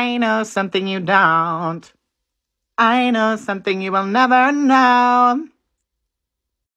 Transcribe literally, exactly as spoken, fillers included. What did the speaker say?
I know something you don't. I know something you will never know.